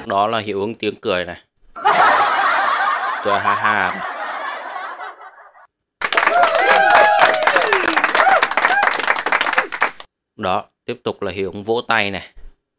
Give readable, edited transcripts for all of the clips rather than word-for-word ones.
Đó là hiệu ứng tiếng cười này. Cười ha ha này. Đó, tiếp tục là hiệu ứng vỗ tay này.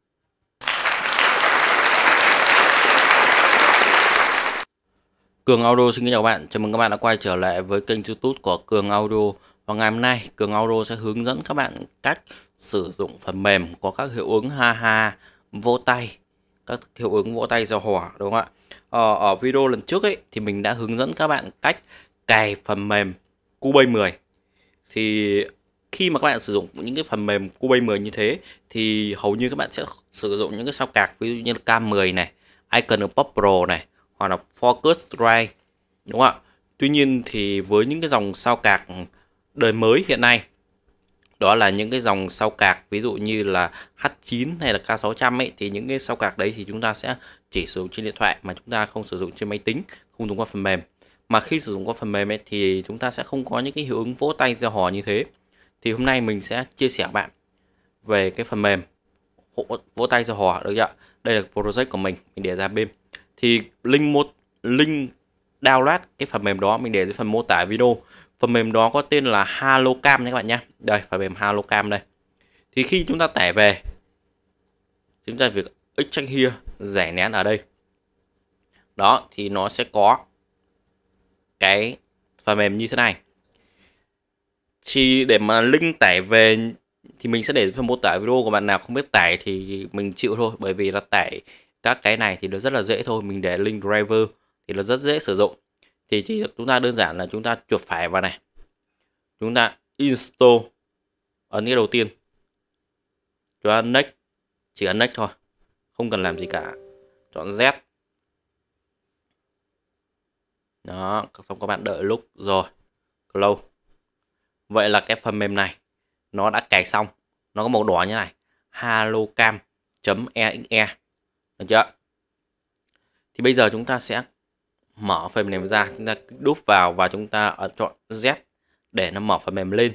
Cường Audio xin kính chào các bạn. Chào mừng các bạn đã quay trở lại với kênh YouTube của Cường Audio. Và ngày hôm nay Cường Audio sẽ hướng dẫn các bạn cách sử dụng phần mềm có các hiệu ứng ha ha, vỗ tay, các hiệu ứng vỗ tay giao hỏa, đúng không ạ? Ở video lần trước ấy thì mình đã hướng dẫn các bạn cách cài phần mềm Cubase 10. Thì khi mà các bạn sử dụng những cái phần mềm Cubase 10 như thế thì hầu như các bạn sẽ sử dụng những cái sao cạc, ví dụ như là K10 này, Icon Pop Pro này, hoặc là Focusrite, đúng không ạ? Tuy nhiên thì với những cái dòng sao cạc đời mới hiện nay, đó là những cái dòng sao cạc ví dụ như là H9 hay là K600 ấy, thì những cái sao cạc đấy thì chúng ta sẽ chỉ sử dụng trên điện thoại mà chúng ta không sử dụng trên máy tính, không dùng qua phần mềm. Mà khi sử dụng qua phần mềm ấy thì chúng ta sẽ không có những cái hiệu ứng vỗ tay giao hò như thế. Thì hôm nay mình sẽ chia sẻ bạn về cái phần mềm vỗ tay giao hò, được chưa? Đây là project của mình để ra bên. Thì link download cái phần mềm đó mình để dưới phần mô tả video. Phần mềm đó có tên là HelloCam nha các bạn nhé. Đây, phần mềm HelloCam đây. Thì khi chúng ta tải về, chúng ta việc extract here, giải nén ở đây. Đó, thì nó sẽ có cái phần mềm như thế này. Thì để mà link tải về thì mình sẽ để phần mô tả video, của bạn nào không biết tải thì mình chịu thôi, bởi vì là tải các cái này thì nó rất là dễ thôi, mình để link driver thì nó rất dễ sử dụng. Thì chỉ chúng ta đơn giản là chúng ta chuột phải vào này, chúng ta install, ấn cái đầu tiên, chúng ta next, chỉ ấn next thôi, không cần làm gì cả, chọn Z. Đó, xong các bạn đợi lúc rồi close. Vậy là cái phần mềm này nó đã cài xong, nó có màu đỏ như này, hellocam.exe, được chưa? Thì bây giờ chúng ta sẽ mở phần mềm ra, chúng ta đúp vào và chúng ta chọn Z để nó mở phần mềm lên.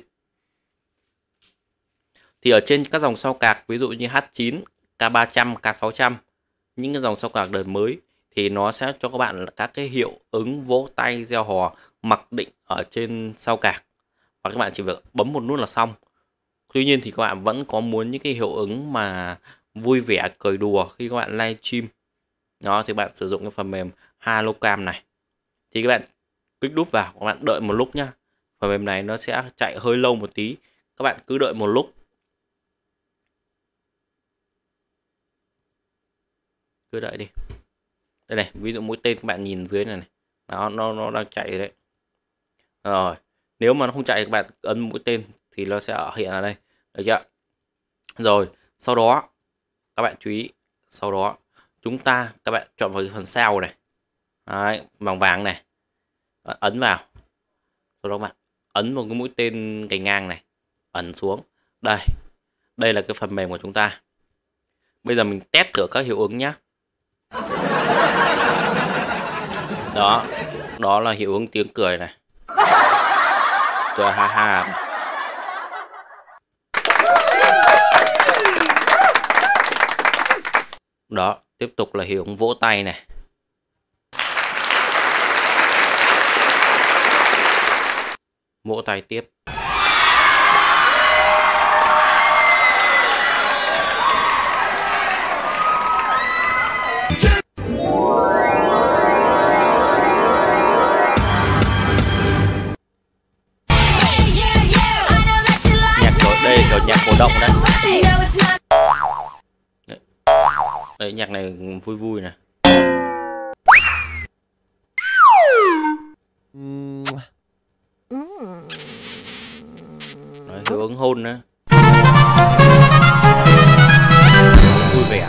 Thì ở trên các dòng sao cạc ví dụ như H9, K300, K600, những cái dòng sao cạc đời mới thì nó sẽ cho các bạn các cái hiệu ứng vỗ tay reo hò mặc định ở trên sao cạc, và các bạn chỉ việc bấm một nút là xong. Tuy nhiên thì các bạn vẫn có muốn những cái hiệu ứng mà vui vẻ cười đùa khi các bạn live stream đó, thì bạn sử dụng cái phần mềm HelloCam này. Thì các bạn kích đúp vào, các bạn đợi một lúc nhá. Phần mềm này nó sẽ chạy hơi lâu một tí, các bạn cứ đợi một lúc, cứ đợi đi. Đây này, ví dụ mũi tên các bạn nhìn dưới này này, đó, nó đang chạy đấy. Rồi, nếu mà nó không chạy các bạn ấn mũi tên thì nó sẽ hiện ở đây, được chưa? Rồi, sau đó các bạn chú ý, sau đó các bạn chọn vào cái phần sao này, đấy, vàng vàng này, bạn ấn vào, sau đó bạn ấn vào cái mũi tên cành ngang này, ấn xuống. Đây là cái phần mềm của chúng ta. Bây giờ mình test thử các hiệu ứng nhé. Đó là hiệu ứng tiếng cười này, cười ha ha này. Đó, tiếp tục là hiệu ứng vỗ tay này. Vỗ tay tiếp. Đây là nhạc cổ động đấy. Đấy, nhạc này vui vui này. Đấy, hiệu ứng hôn nữa, vui vẻ.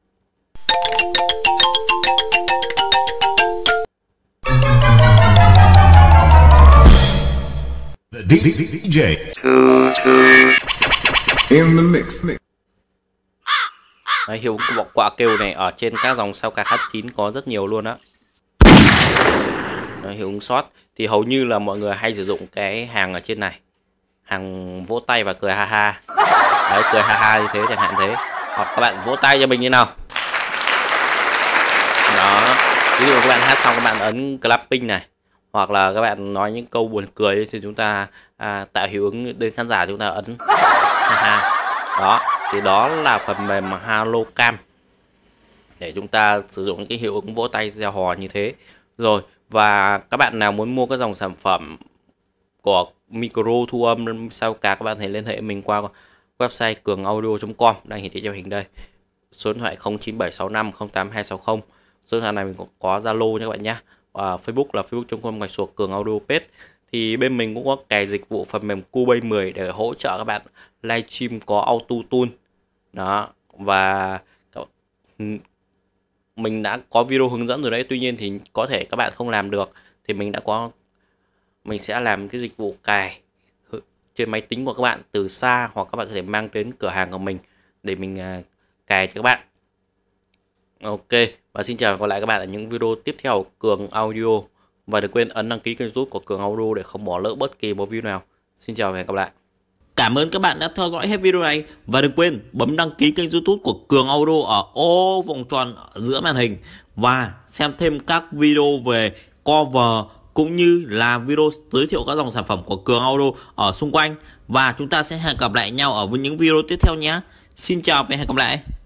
DJ in the mix. Đấy, hiệu ứng quả kêu này ở trên các dòng sao cạc H9 có rất nhiều luôn đó. Đấy, hiệu ứng short thì hầu như là mọi người hay sử dụng cái hàng ở trên này, hàng vỗ tay và cười ha ha. Đấy, cười ha ha như thế chẳng hạn thế. Hoặc các bạn vỗ tay cho mình như nào. Đó, ví dụ các bạn hát xong các bạn ấn clapping này, hoặc là các bạn nói những câu buồn cười thì chúng ta tạo hiệu ứng đến khán giả, chúng ta ấn đó, thì đó là phần mềm HelloCam để chúng ta sử dụng những cái hiệu ứng vỗ tay reo hò như thế. Rồi, và các bạn nào muốn mua các dòng sản phẩm của micro thu âm sao cả, các bạn hãy liên hệ mình qua website cường-audio.com đang hiển thị trên hình đây. Số điện thoại 0976508260. Số điện thoại này mình có Zalo nha các bạn nhé. Và Facebook là facebook.com/cường-audio-page. Thì bên mình cũng có cài dịch vụ phần mềm Cubase 10 để hỗ trợ các bạn livestream có auto tune. Đó, và mình đã có video hướng dẫn rồi đấy, tuy nhiên thì có thể các bạn không làm được thì mình sẽ làm cái dịch vụ cài trên máy tính của các bạn từ xa, hoặc các bạn có thể mang đến cửa hàng của mình để mình cài cho các bạn. Ok, và xin chào và gặp lại các bạn ở những video tiếp theo của Cường Audio, và đừng quên ấn đăng ký kênh YouTube của Cường Audio để không bỏ lỡ bất kỳ một video nào. Xin chào và hẹn gặp lại. Cảm ơn các bạn đã theo dõi hết video này, và đừng quên bấm đăng ký kênh YouTube của Cường Audio ở ô vòng tròn ở giữa màn hình, và xem thêm các video về cover cũng như là video giới thiệu các dòng sản phẩm của Cường Audio ở xung quanh. Và chúng ta sẽ hẹn gặp lại nhau ở những video tiếp theo nhé. Xin chào và hẹn gặp lại.